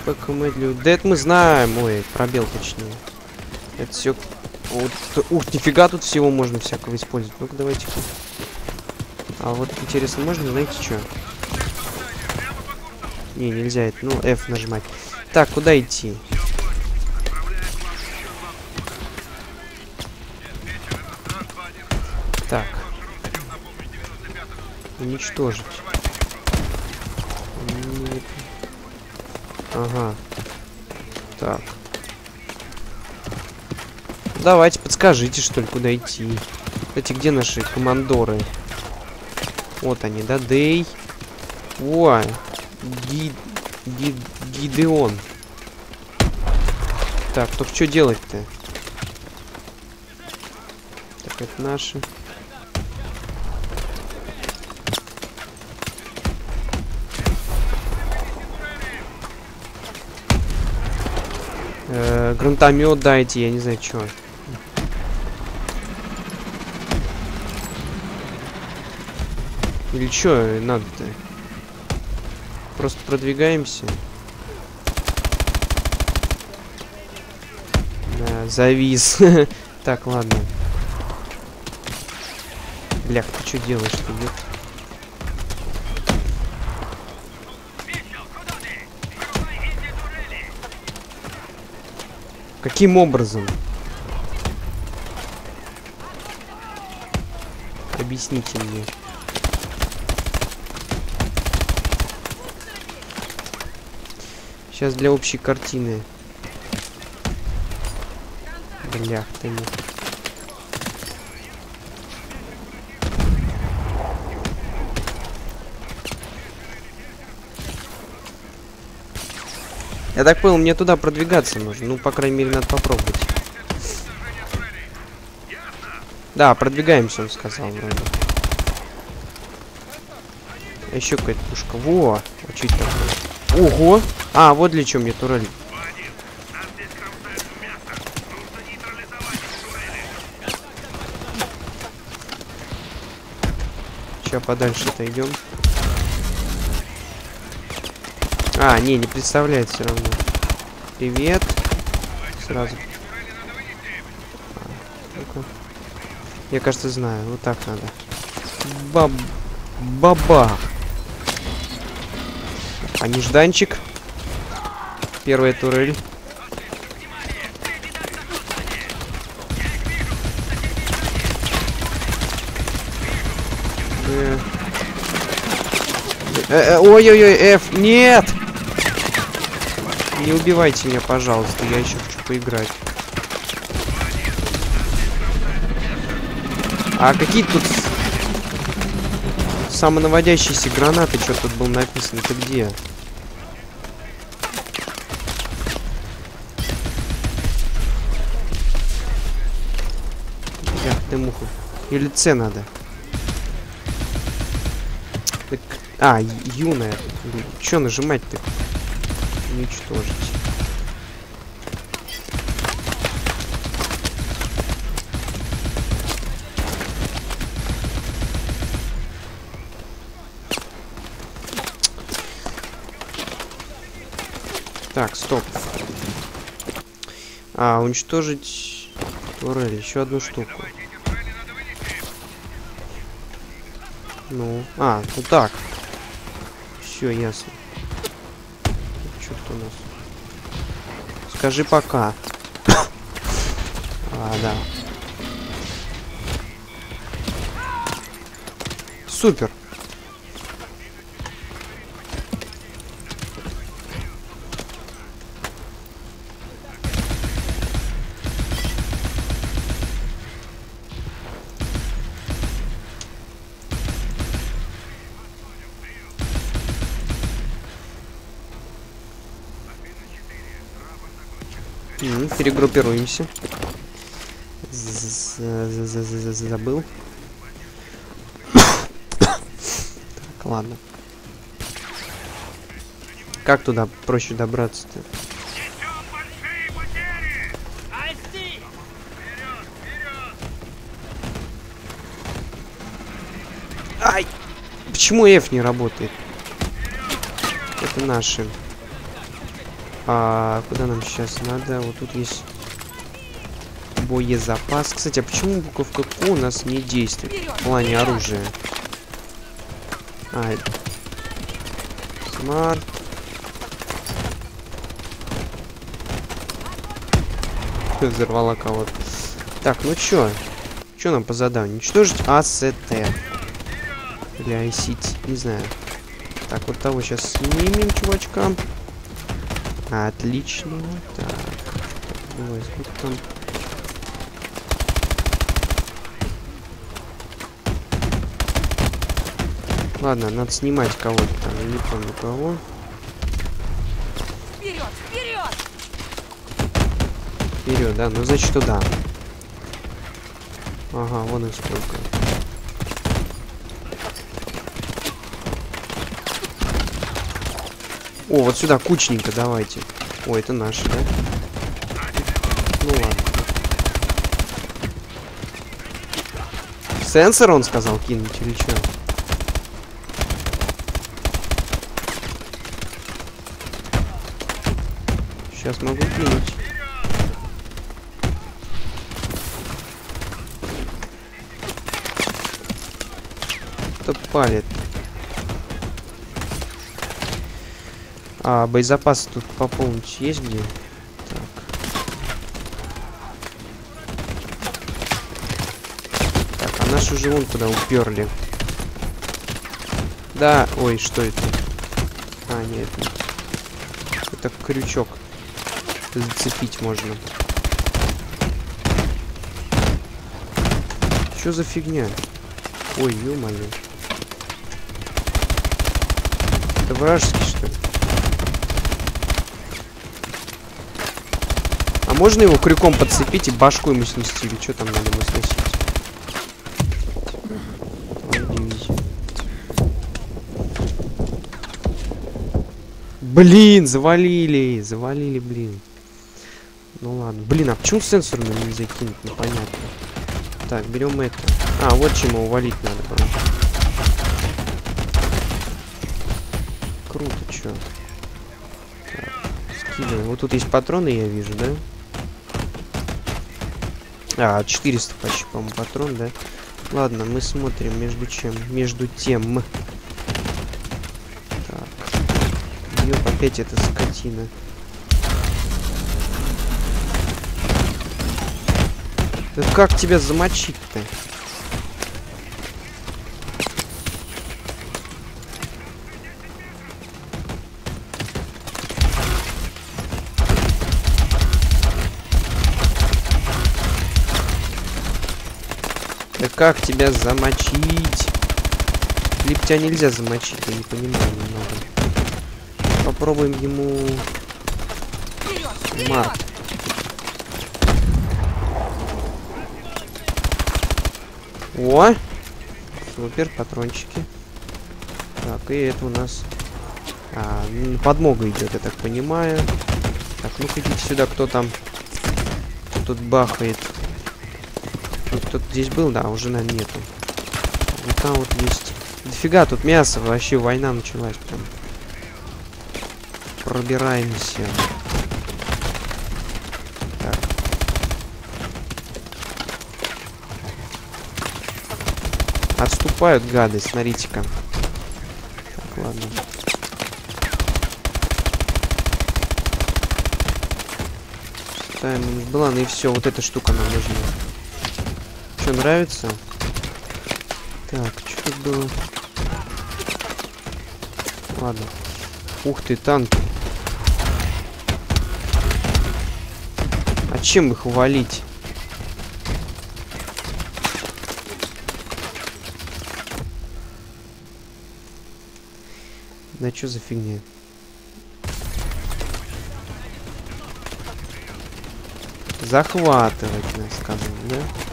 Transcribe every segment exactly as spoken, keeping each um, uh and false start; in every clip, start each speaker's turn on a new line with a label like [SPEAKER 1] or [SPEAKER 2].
[SPEAKER 1] ПКМ для... Да это мы знаем. Ой, пробел точнее. Это все... Вот, ух, нифига тут всего можно всякого использовать. Ну-ка, давайте-ка. А вот интересно, можно, знаете, что? Не, нельзя это. Ну, F нажимать. Так, куда идти? Так. Уничтожить. Нет. Ага. Так. Давайте, подскажите, что ли, куда идти. Кстати, где наши командоры? Вот они, да, Дэй. О, Ги... Ги... Гидеон. Так, только что делать-то? Так, это наши. Э-э, гранатомет дайте, я не знаю, что. Или что надо-то? Просто продвигаемся. Да, завис. Так, ладно. Блях, ты что делаешь-то, нет? Каким образом? Объясните мне. Сейчас для общей картины. Блях ты не. Я так понял, мне туда продвигаться нужно. Ну, по крайней мере, надо попробовать. Да, продвигаемся, он сказал вроде. Еще какая-то пушка. Во! А что это такое? Ого! А, вот для чего мне турель. Сейчас подальше-то идем. А, не, не представляет все равно. Привет. Сразу. А, я, кажется, знаю. Вот так надо. Баб... Бабах. А нежданчик. Первая турель. Ой-ой-ой, F, нет! Не убивайте меня, пожалуйста, я еще хочу поиграть. А какие тут самонаводящиеся гранаты? Что тут было написано? Ты где? Ях ты муха. Или С надо? Так... А, юная. Че нажимать-то? Уничтожить. Так, стоп. А, уничтожить турель. Еще одну штуку. Ну, а, вот так. Все ясно. Что тут у нас? Скажи пока. А, да. Супер. Перегруппируемся. Забыл. Так, ладно. Как туда проще добраться-то? Ай! Почему F не работает? Это наши. А куда нам сейчас надо? Вот тут есть боезапас. Кстати, а почему буковка Q у нас не действует в плане оружия? А, смарт. Взорвала кого-то. Так, ну чё? Чё нам по заданию? Уничтожить АСТ. Или ай си ти, не знаю. Так, вот того сейчас снимем, чувачка. Отлично. Так, давай, сколько там? Ладно, надо снимать кого-то там, я не помню кого.
[SPEAKER 2] Вперед, вперед!
[SPEAKER 1] Вперед, да, ну значит туда. Ага, вон их сколько. О, вот сюда кучненько давайте. О, это наши, да? Ну ладно. Сенсор, он сказал, кинуть или что? Сейчас могу кинуть. Кто палит? А, боезапасы тут пополнить есть где? Так. Так, а наши уже вон куда уперли. Да, ой, что это? А, нет. Это крючок. Зацепить можно. Что за фигня? Ой, ё-моё. Это вражеский, что ли? А можно его крюком подцепить и башку ему снести? Или что там надо ему сносить? Блин, завалили. Завалили, блин. Ну ладно. Блин, а почему сенсорную нельзя кинуть? Непонятно. Так, берем это. А, вот чему увалить надо было. Круто, чё. Так, скидываем. Вот тут есть патроны, я вижу, да? А, четыреста почти, по-моему, патрон, да? Ладно, мы смотрим между чем. Между тем. Так. Ёп, опять эта скотина. Да как тебя замочить-то? Да как тебя замочить? Либо тебя нельзя замочить, я не понимаю немного. Попробуем ему... Мат. О! Супер, патрончики. Так, и это у нас... А, подмога идет, я так понимаю. Так, ну-ка идите сюда, кто там... Кто тут бахает. Кто-то здесь был, да, уже, наверное, нету. Вот там вот есть. Дофига тут мясо, вообще война началась прям. Пробираемся. Так. Отступают гады, смотрите-ка. Так, ладно. Ставим минус была, ну и все, вот эта штука нам нужна. Что, нравится? Так, что тут было? Ладно. Ух ты, танки. А чем их валить? Да что за фигня? Захватывать нас, сказал, да?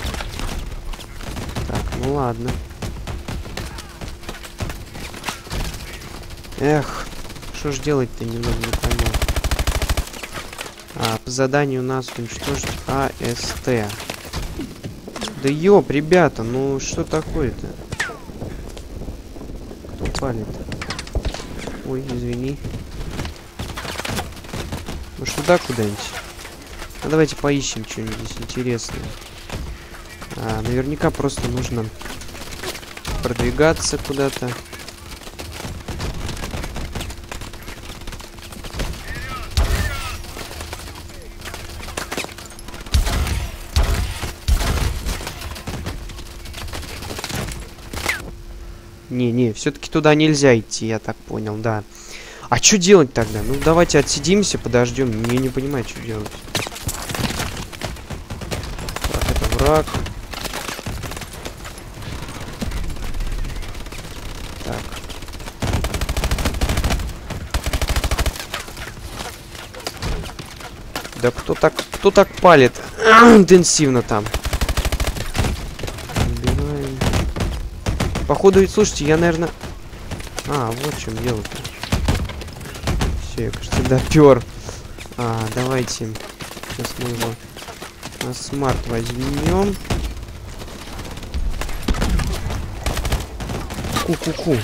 [SPEAKER 1] Так, ну ладно. Эх, что ж делать-то, немного не понятно. А, по заданию у нас уничтожить АСТ. Да ёп, ребята, ну что такое-то? Кто палит? Ой, извини. Может, туда куда-нибудь? Ну, давайте поищем что-нибудь здесь интересное. А, наверняка просто нужно продвигаться куда-то. Не-не, все-таки туда нельзя идти, я так понял, да. А что делать тогда? Ну, давайте отсидимся, подождем. Я не понимаю, что делать. Так, это враг. Так. Да кто так, кто так палит интенсивно там? Убиваем. Походу, ведь, слушайте, я, наверное... А, вот в чем дело-то. Все, я, кажется, допер. А, давайте. Сейчас мы его на смарт возьмем. Ку-ку-ку.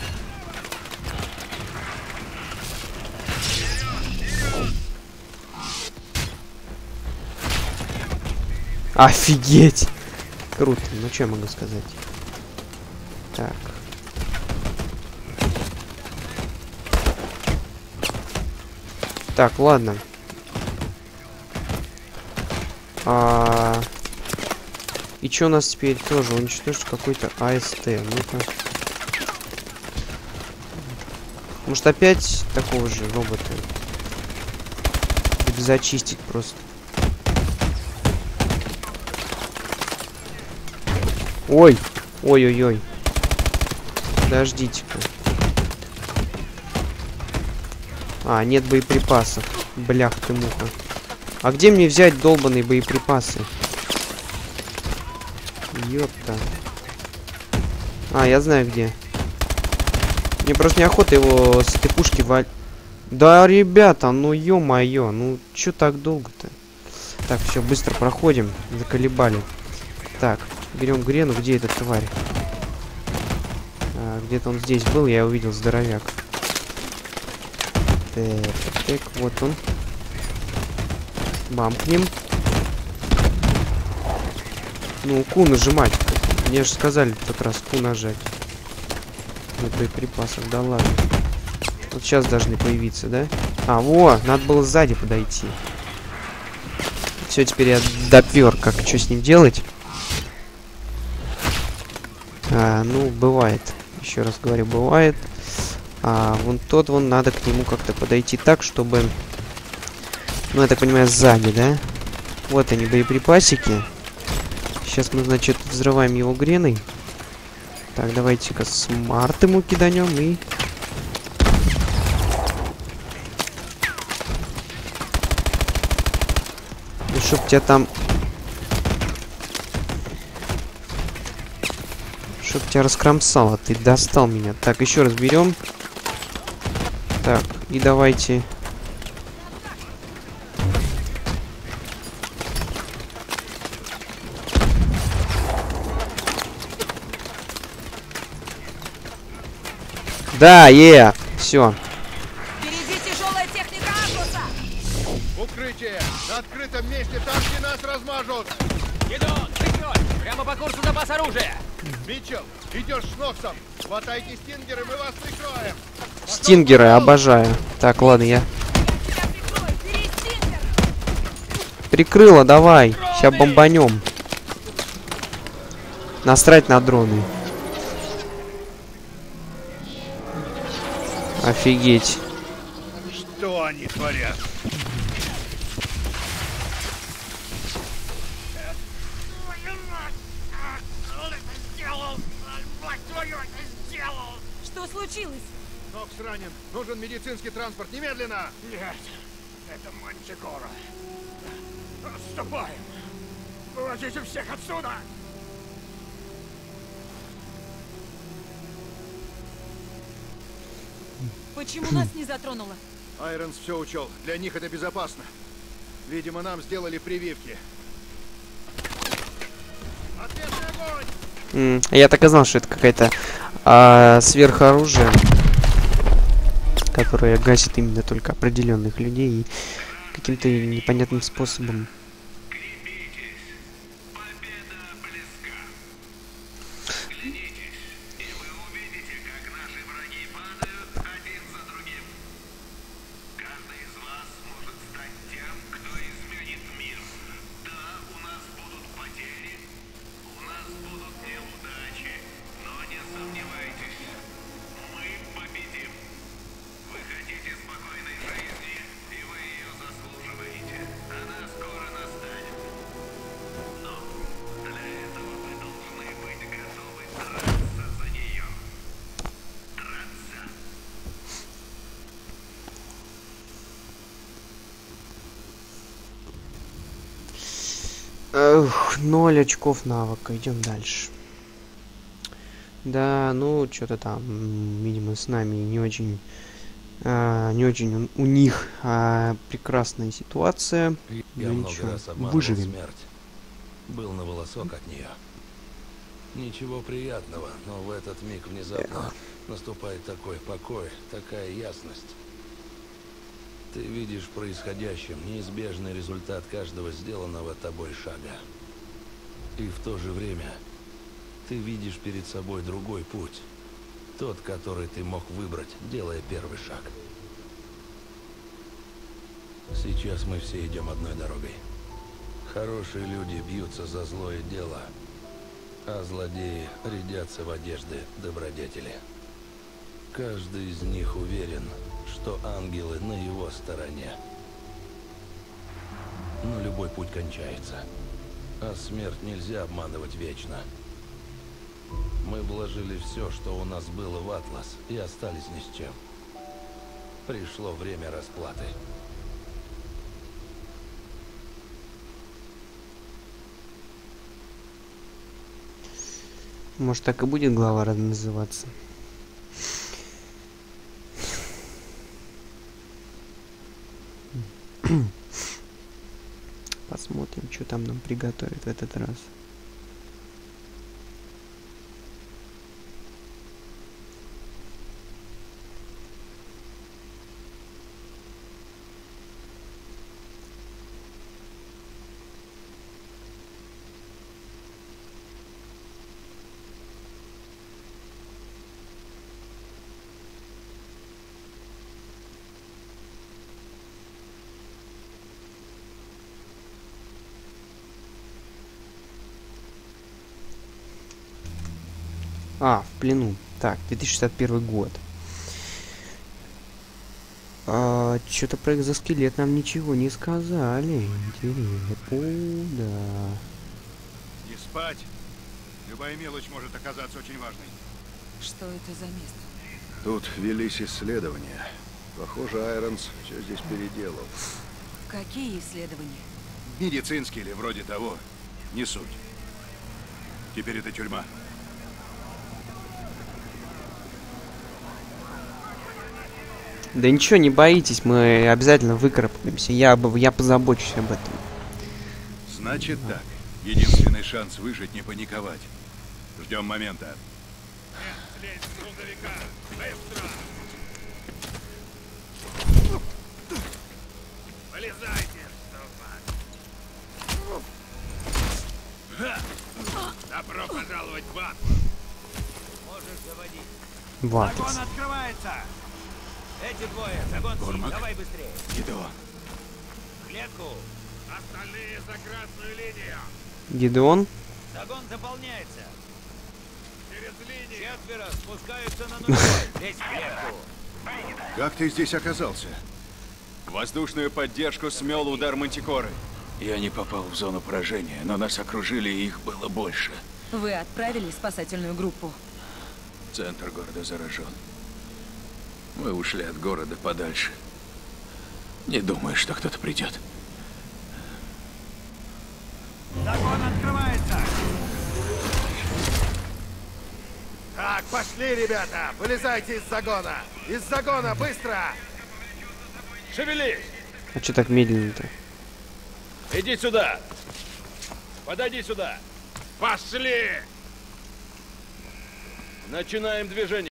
[SPEAKER 1] Офигеть! Круто. Ну, что я могу сказать? Так. Так, ладно. А... И что у нас теперь тоже уничтожить какой-то АСТ? Ну-ка. Может, опять такого же робота? Или зачистить просто. Ой! Ой-ой-ой. Подождите-ка. А, нет боеприпасов. Блях ты муха. А где мне взять долбаные боеприпасы? Ёпта. А, я знаю где. Мне просто неохота его с этой пушки валить. Да, ребята, ну ё-моё. Ну, чё так долго-то? Так, все, быстро проходим. Заколебали. Так, берем Грену. Где эта тварь? А, где-то он здесь был, я увидел, здоровяк. Так, так, вот он. Бамкнем. Ну, Q нажимать. Мне же сказали в тот раз Q нажать. На боеприпасах, да ладно. Вот сейчас должны появиться, да? А, во, надо было сзади подойти. Все, теперь я допер, как что с ним делать. А, ну, бывает. Еще раз говорю, бывает. А, вон тот, вон, надо к нему как-то подойти так, чтобы... Ну, я так понимаю, сзади, да? Вот они, боеприпасики. Сейчас мы, значит, взрываем его греной. Так, давайте-ка смарт ему киданем и... И чтоб тебя там... Чтоб тебя раскромсало, ты достал меня. Так, еще раз берем. Так, и давайте... Да, е, все.
[SPEAKER 2] Впереди тяжелая техника Атласа!
[SPEAKER 3] Укрытие! На открытом месте танки нас размажут!
[SPEAKER 2] Гедон, прикрой! Прямо по курсу запас оружия!
[SPEAKER 3] Митчелл, идешь с Ноксом! Хватайте стингеры, мы вас прикроем!
[SPEAKER 1] Стингеры, обожаю. Так, ладно, я...
[SPEAKER 2] Тебя прикрою! Бери стингер!
[SPEAKER 1] Прикрыла, давай. Сейчас бомбанем. Насрать на дроны. Офигеть.
[SPEAKER 3] Что они творят?
[SPEAKER 2] Что случилось?
[SPEAKER 3] Нокс ранен. Нужен медицинский транспорт. Немедленно!
[SPEAKER 4] Нет, это Мантикора. Отступаем. Вывозите всех отсюда.
[SPEAKER 2] Почему нас не затронуло?
[SPEAKER 3] Айронс все учел. Для них это безопасно. Видимо, нам сделали прививки. Ответный огонь!
[SPEAKER 1] М, я так и знал, что это какая-то а, сверхоружие, которое гасит именно только определенных людей. И каким-то непонятным способом. Эх, ноль очков навыка. Идем дальше. Да, ну, что-то там, видимо, с нами не очень, а, не очень у, у них а, прекрасная ситуация.
[SPEAKER 5] Я
[SPEAKER 1] Ну,
[SPEAKER 5] много
[SPEAKER 1] ничего,
[SPEAKER 5] раз обманывал
[SPEAKER 1] выживем.
[SPEAKER 5] смерть. Был на волосок от нее. Ничего приятного, но в этот миг внезапно наступает такой покой, такая ясность. Ты видишь в происходящем неизбежный результат каждого сделанного тобой шага. И в то же время ты видишь перед собой другой путь. Тот, который ты мог выбрать, делая первый шаг. Сейчас мы все идем одной дорогой. Хорошие люди бьются за злое дело, а злодеи рядятся в одежды добродетели. Каждый из них уверен, что ангелы на его стороне. Но любой путь кончается, а смерть нельзя обманывать вечно. Мы вложили все, что у нас было в Атлас, и остались ни с чем. Пришло время расплаты.
[SPEAKER 1] Может, так и будет глава называться. Посмотрим, что там нам приготовят в этот раз. А, в плену. Так, две тысячи шестьдесят первый год. А, что-то про экзоскелет нам ничего не сказали. Интересно. О, да.
[SPEAKER 3] Не спать. Любая мелочь может оказаться очень важной.
[SPEAKER 6] Что это за место?
[SPEAKER 3] Тут велись исследования. Похоже, Айронс все здесь переделал.
[SPEAKER 6] Какие исследования?
[SPEAKER 3] Медицинские или вроде того. Не суть. Теперь это тюрьма.
[SPEAKER 1] Да ничего, не боитесь, мы обязательно выкарабкаемся. Я, бы- я позабочусь об этом.
[SPEAKER 3] Значит так. Единственный шанс выжить — не паниковать. Ждем момента.
[SPEAKER 4] Слезь с грузовика! Быстро! Полезайте, ступать! Добро пожаловать в ад!
[SPEAKER 2] Можешь заводить.
[SPEAKER 1] В Атлас.
[SPEAKER 2] открывается! Эти двое, загон,
[SPEAKER 3] Кормак.
[SPEAKER 2] давай быстрее.
[SPEAKER 3] Гидеон.
[SPEAKER 2] Клетку.
[SPEAKER 4] Остальные за красную линию!
[SPEAKER 1] Гидеон?
[SPEAKER 2] Загон заполняется.
[SPEAKER 4] Через линию!
[SPEAKER 2] Четверо спускаются на нулевой. Весь в клетку.
[SPEAKER 3] Как ты здесь оказался?
[SPEAKER 7] Воздушную поддержку смел удар Мантикоры.
[SPEAKER 8] Я не попал в зону поражения, но нас окружили, и их было больше.
[SPEAKER 6] Вы отправили спасательную группу?
[SPEAKER 8] Центр города заражен. Мы ушли от города подальше. Не думаю, что кто-то придет.
[SPEAKER 2] Загон открывается.
[SPEAKER 4] Так, пошли, ребята! Вылезайте из загона! Из загона, быстро!
[SPEAKER 7] Шевелись!
[SPEAKER 1] А что так медленно-то?
[SPEAKER 7] Иди сюда! Подойди сюда!
[SPEAKER 4] Пошли!
[SPEAKER 7] Начинаем движение.